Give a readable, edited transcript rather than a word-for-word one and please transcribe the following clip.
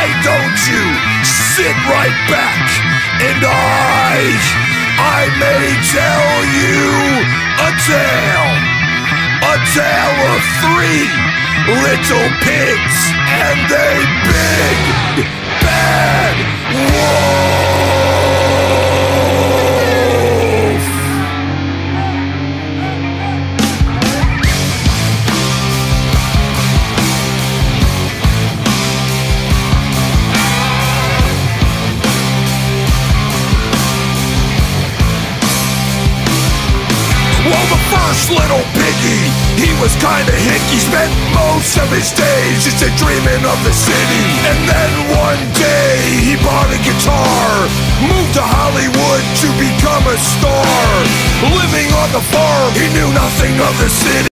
why don't you sit right back and I may tell you a tale of 3 little pigs and a big bad wolf. Well, the first little piggy, he was kinda hicky. Spent most of his days just dreaming of the city. And then one day he bought a guitar, moved to Hollywood to become a star. Living on the farm, he knew nothing of the city.